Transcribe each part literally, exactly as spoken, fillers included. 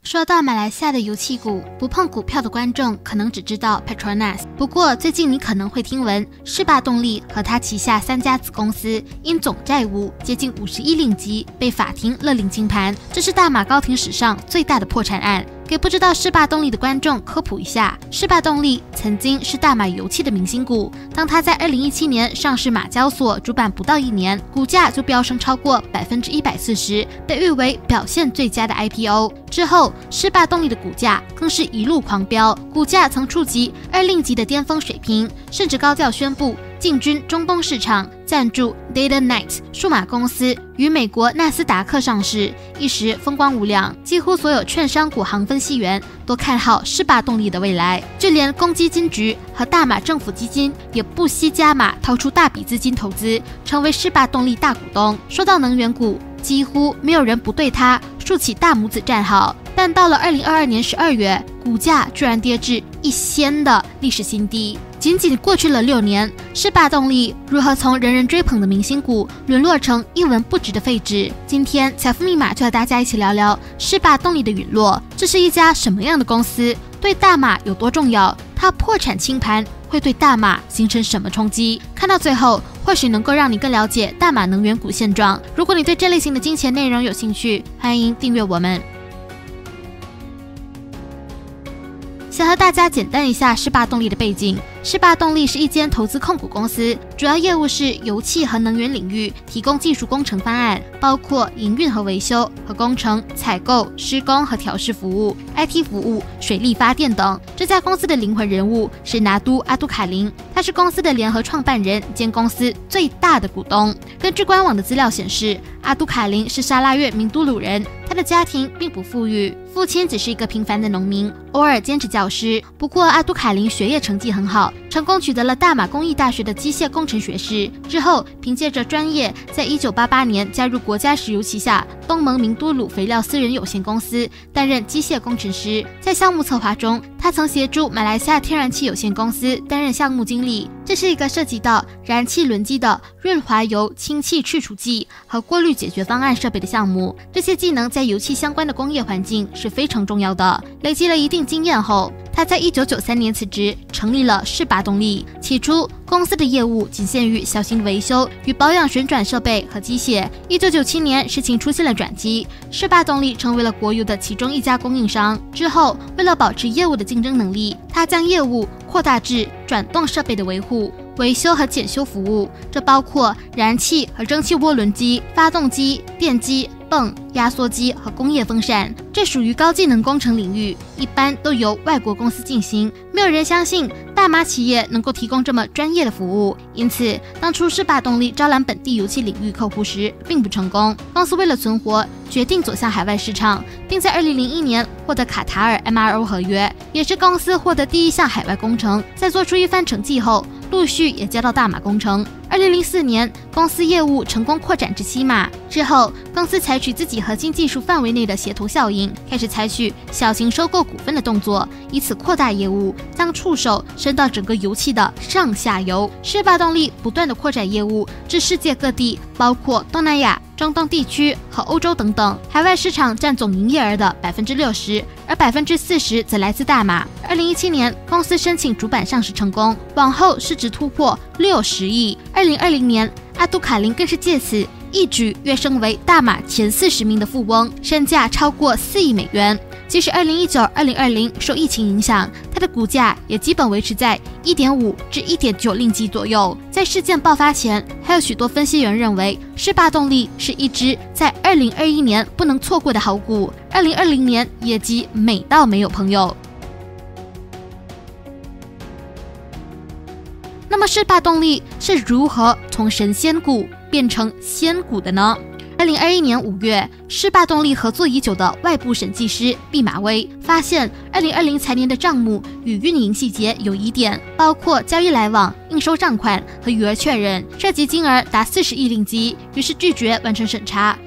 说到马来西亚的油气股，不碰股票的观众可能只知道 Petronas。不过最近你可能会听闻世霸动力和他旗下三家子公司因总债务接近五十亿令吉被法庭勒令清盘，这是大马高庭史上最大的破产案。给不知道世霸动力的观众科普一下，世霸动力曾经是大马油气的明星股，当它在二零一七年上市马交所主板不到一年，股价就飙升超过百分之一百四十，被誉为表现最佳的 I P O。之后，世霸动力的股价更是一路狂飙，股价曾触及二令吉的巅峰水平，甚至高调宣布进军中东市场，赞助 DataKnight 数码公司于美国纳斯达克上市，一时风光无两。几乎所有券商股行分析员都看好世霸动力的未来，就连公积金局和大马政府基金也不惜加码掏出大笔资金投资，成为世霸动力大股东。说到能源股，几乎没有人不对它竖起大拇指站好，但到了二零二二年十二月，股价居然跌至一仙的历史新低。仅仅过去了六年，世霸动力如何从人人追捧的明星股沦落成一文不值的废纸？今天财富密码就和大家一起聊聊世霸动力的陨落。这是一家什么样的公司？对大马有多重要？它破产清盘会对大马形成什么冲击？看到最后，或许能够让你更了解大马能源股现状。如果你对这类型的金钱内容有兴趣，欢迎订阅我们。想和大家简单一下世霸动力的背景。世霸动力是一间投资控股公司，主要业务是油气和能源领域提供技术工程方案，包括营运和维修和工程、采购、施工和调试服务、I T 服务、水力发电等。这家公司的灵魂人物是拿督阿杜卡林，他是公司的联合创办人兼公司最大的股东。根据官网的资料显示，阿杜卡林是沙拉越明都鲁人，他的家庭并不富裕，父亲只是一个平凡的农民，偶尔兼职教师。不过阿杜卡林学业成绩很好，成功取得了大马工艺大学的机械工程学士。之后凭借着专业，在一九八八年加入国家石油旗下东盟明都鲁肥料私人有限公司，担任机械工程师。在项目策划中，他曾协助马来西亚天然气有限公司担任项目经理。这是一个涉及到燃气轮机的润滑油氢气去除剂和过滤解决方案设备的项目，这些技能在油气相关的工业环境是非常重要的。累积了一定经验后，他在一九九三年辞职，成立了世霸动力。起初，公司的业务仅限于小型维修与保养旋转设备和机械。一九九七年，事情出现了转机，世霸动力成为了国油的其中一家供应商。之后，为了保持业务的竞争能力，他将业务扩大至转动设备的维护、维修和检修服务，这包括燃气和蒸汽涡轮机、发动机、电机、泵、压缩机和工业风扇。这属于高技能工程领域，一般都由外国公司进行。没有人相信大马企业能够提供这么专业的服务，因此当初世霸动力招揽本地油气领域客户时并不成功。公司为了存活，决定走向海外市场，并在二零零一年获得卡塔尔 M R O 合约，也是公司获得第一项海外工程。在做出一番成绩后，陆续也接到大马工程。二零零四年，公司业务成功扩展至西马之后，公司采取自己核心技术范围内的协同效应，开始采取小型收购股份的动作，以此扩大业务，将触手伸到整个油气的上下游。世霸动力不断的扩展业务至世界各地，包括东南亚、中东地区和欧洲等等，海外市场占总营业额的百分之六十，而百分之四十则来自大马。二零一七年，公司申请主板上市成功，往后市值突破六十亿。二零二零年，阿杜卡林更是借此一举跃升为大马前四十名的富翁，身价超过四亿美元。即使二零一九、二零二零受疫情影响，它的股价也基本维持在 一点五 至 一点九 令吉左右。在事件爆发前，还有许多分析员认为世霸动力是一只在二零二一年不能错过的好股。二零二零年业绩美到没有朋友。那么世霸动力是如何从神仙股变成仙股的呢？二零二一年五月，世霸动力合作已久的外部审计师毕马威发现二零二零财年的账目与运营细节有疑点，包括交易来往、应收账款和余额确认，涉及金额达四十亿令吉，于是拒绝完成审查。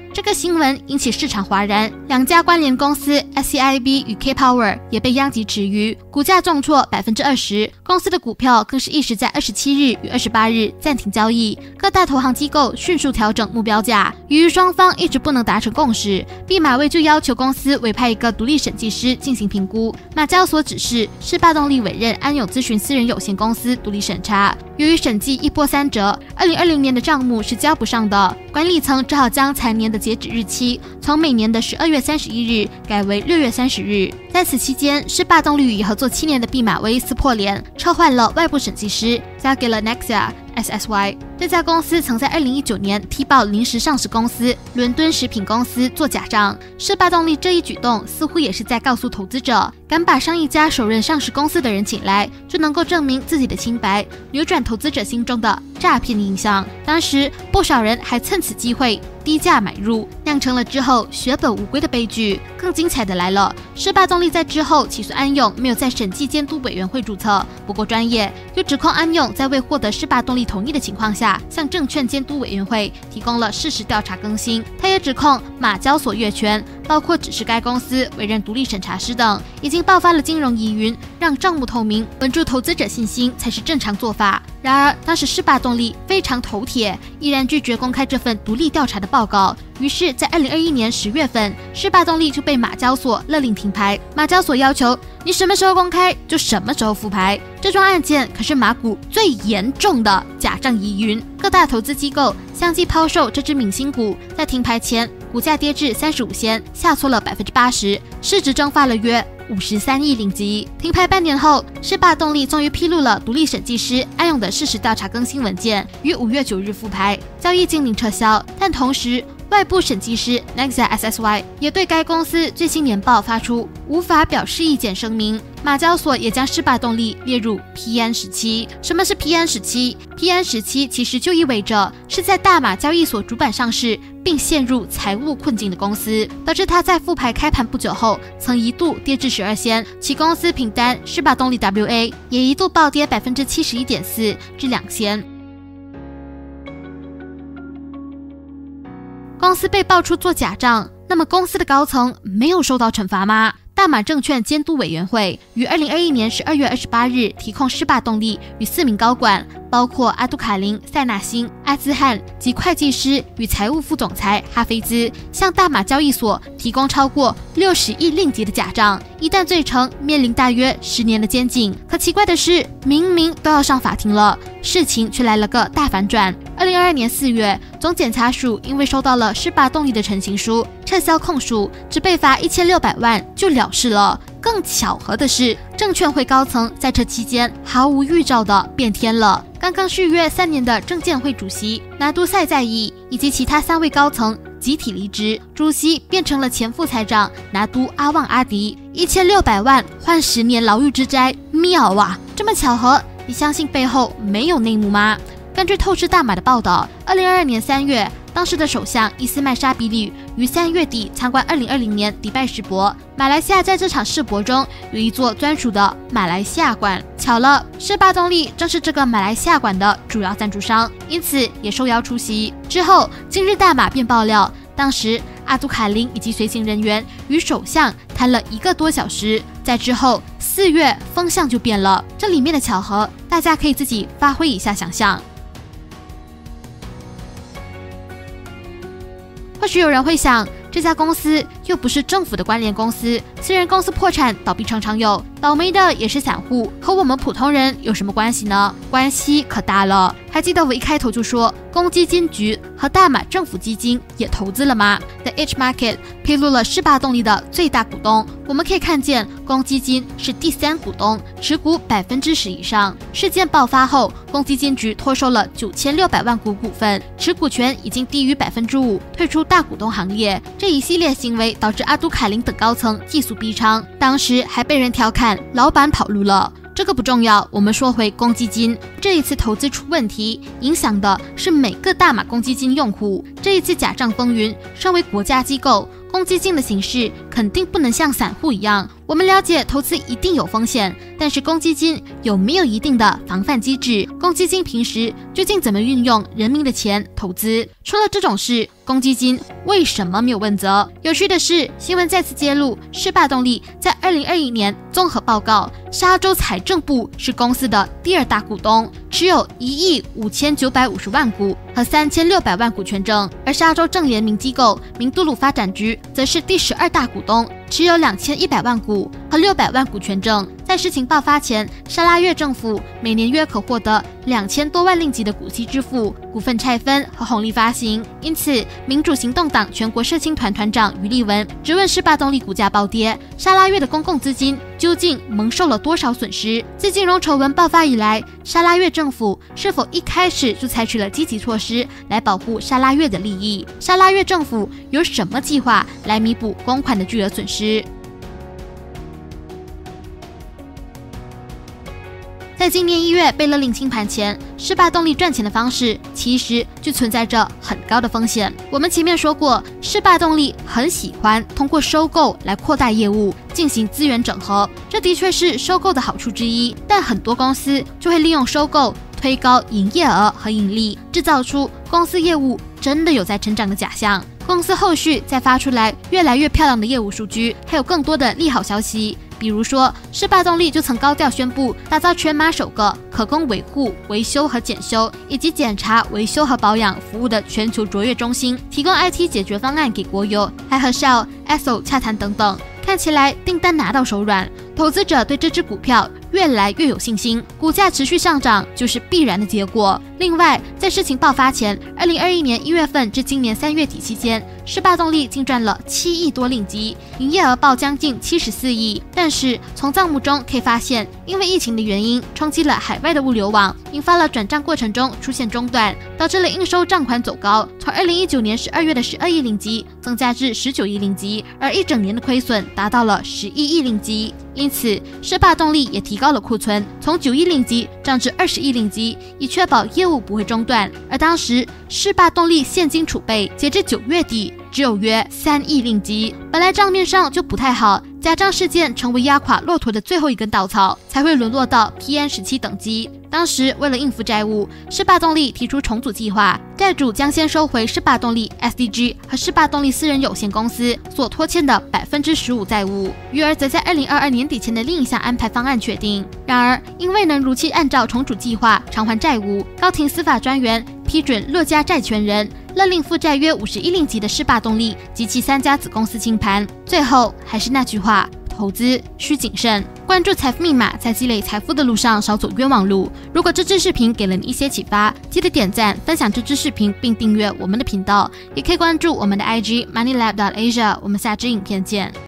这个新闻引起市场哗然，两家关联公司 S C I B 与 K Power 也被殃及池鱼，股价重挫 百分之二十， 公司的股票更是一时在二十七日与二十八日暂停交易，各大投行机构迅速调整目标价。由于双方一直不能达成共识，毕马威就要求公司委派一个独立审计师进行评估，马交所指示世霸动力委任安永咨询私人有限公司独立审查。由于审计一波三折，二零二零年的账目是交不上的，管理层只好将财年的截止日期从每年的十二月三十一日改为六月三十日。在此期间，世霸动力与合作七年的毕马威撕破脸，撤换了外部审计师，交给了 Nexia S S Y。 这家公司曾在二零一九年踢爆临时上市公司伦敦食品公司做假账，世霸动力这一举动似乎也是在告诉投资者，敢把上一家首任上市公司的人请来，就能够证明自己的清白，扭转投资者心中的诈骗印象。当时不少人还趁此机会低价买入，酿成了之后血本无归的悲剧。更精彩的来了，世霸动力在之后起诉安永没有在审计监督委员会注册，不够专业，又指控安永在未获得世霸动力同意的情况下，向证券监督委员会提供了事实调查更新。他也指控马交所越权，包括指示该公司委任独立审查师等，已经爆发了金融疑云，让账目透明，稳住投资者信心才是正常做法。然而当时世霸动力非常头铁，依然拒绝公开这份独立调查的报告。于是在二零二一年十月份，世霸动力就被马交所勒令停牌。马交所要求你什么时候公开就什么时候复牌。这桩案件可是马股最严重的假账疑云，各大投资机构相继抛售这只明星股，在停牌前股价跌至三十五仙，下挫了 百分之八十， 市值蒸发了约五十三亿令吉。停牌半年后，世霸动力终于披露了独立审计师安永的事实调查更新文件，于五月九日复牌，交易经零撤销。但同时外部审计师 Nexia S S Y 也对该公司最新年报发出无法表示意见声明。马交所也将世霸动力列入 P N 十七。什么是 P N 十七？ P N 十七 其实就意味着是在大马交易所主板上市并陷入财务困境的公司，导致它在复牌开盘不久后曾一度跌至十二仙，其公司凭单世霸动力 W A 也一度暴跌 百分之七十一点四 至两仙。公司被爆出做假账，那么公司的高层没有受到惩罚吗？大马证券监督委员会于二零二一年十二月二十八日提控世霸动力与四名高管，包括阿杜卡林、塞纳辛、阿兹汉及会计师与财务副总裁哈菲兹，向大马交易所提供超过六十亿令吉的假账，一旦罪成，面临大约十年的监禁。可奇怪的是，明明都要上法庭了，事情却来了个大反转。二零二二年四月，总检察署因为收到了世霸动力的陈情书，撤销控诉，只被罚一千六百万就了事了。更巧合的是，证券会高层在这期间毫无预兆的变天了。刚刚续约三年的证监会主席拿督塞在义以及其他三位高层集体离职，主席变成了前副财长拿督阿旺阿迪，一千六百万换十年牢狱之灾，妙啊！这么巧合，你相信背后没有内幕吗？根据透视大马的报道，二零二二年三月，当时的首相伊斯麦沙比里于三月底参观二零二零年迪拜世博。马来西亚在这场世博中有一座专属的马来西亚馆，巧了，世霸动力正是这个马来西亚馆的主要赞助商，因此也受邀出席。之后，今日大马便爆料，当时阿杜卡林以及随行人员与首相谈了一个多小时，在之后四月风向就变了。这里面的巧合，大家可以自己发挥一下想象。或许有人会想，这家公司又不是政府的关联公司，私人公司破产倒闭常常有，倒霉的也是散户，和我们普通人有什么关系呢？关系可大了。还记得我一开头就说，公积金局和大马政府基金也投资了吗？ The H Market 披露了世霸动力的最大股东，我们可以看见公积金是第三股东，持股百分之十以上。事件爆发后，公积金局托收了九千六百万股股份，持股权已经低于百分之五，退出大股东行列。这一系列行为导致阿杜卡林等高层技术逼仓，当时还被人调侃老板跑路了。这个不重要，我们说回公积金。这一次投资出问题，影响的是每个大马公积金用户。这一次假账风云，身为国家机构，公积金的形式可肯定不能像散户一样。我们了解投资一定有风险，但是公积金有没有一定的防范机制？公积金平时究竟怎么运用人民的钱投资？出了这种事，公积金为什么没有问责？有趣的是，新闻再次揭露，世霸动力在二零二一年综合报告，沙州财政部是公司的第二大股东，持有一亿五千九百五十万股和三千六百万股权证，而沙州正联名机构明都鲁发展局则是第十二大股东，持有两千一百万股和六百万股权证。在事情爆发前，沙拉越政府每年约可获得两千多万令吉的股息支付、股份拆分和红利发行。因此，民主行动党全国社青团团长于立文质问世霸动力股价暴跌，沙拉越的公共资金究竟蒙受了多少损失？自金融丑闻爆发以来，沙拉越政府是否一开始就采取了积极措施来保护沙拉越的利益？沙拉越政府有什么计划来弥补公款的巨额损失？在今年一月被勒令清盘前，世霸动力赚钱的方式其实就存在着很高的风险。我们前面说过，世霸动力很喜欢通过收购来扩大业务，进行资源整合，这的确是收购的好处之一。但很多公司就会利用收购推高营业额和盈利，制造出公司业务真的有在成长的假象。公司后续再发出来越来越漂亮的业务数据，还有更多的利好消息。比如说，世霸动力就曾高调宣布打造全马首个可供维护、维修和检修，以及检查、维修和保养服务的全球卓越中心，提供 I T 解决方案给国有，还和 Shell、E S S O 洽谈等等。看起来订单拿到手软，投资者对这只股票越来越有信心，股价持续上涨就是必然的结果。另外，在事情爆发前，二零二一年一月份至今年三月底期间，世霸动力净赚了七亿多令吉，营业额报将近七十四亿。但是从账目中可以发现，因为疫情的原因，冲击了海外的物流网，引发了转账过程中出现中断，导致了应收账款走高，从二零一九年十二月的十二亿令吉增加至十九亿令吉，而一整年的亏损达到了十一亿令吉。因此，世霸动力也提高了库存，从九亿令吉涨至二十亿令吉，以确保业务不会中断。而当时，世霸动力现金储备截至九月底只有约三亿令吉，本来账面上就不太好，假账事件成为压垮骆驼的最后一根稻草，才会沦落到 P N 十七 等级。当时为了应付债务，世霸动力提出重组计划，债主将先收回世霸动力 S D G 和世霸动力私人有限公司所拖欠的 百分之十五 债务，余额则在二零二二年底前的另一项安排方案确定。然而，因未能如期按照重组计划偿还债务，高庭司法专员批准乐家债权人勒令负债约五十亿令吉的世霸动力及其三家子公司清盘。最后还是那句话，投资需谨慎，关注财富密码，在积累财富的路上少走冤枉路。如果这支视频给了你一些启发，记得点赞、分享这支视频，并订阅我们的频道，也可以关注我们的 I G moneylab dot asia。我们下支影片见。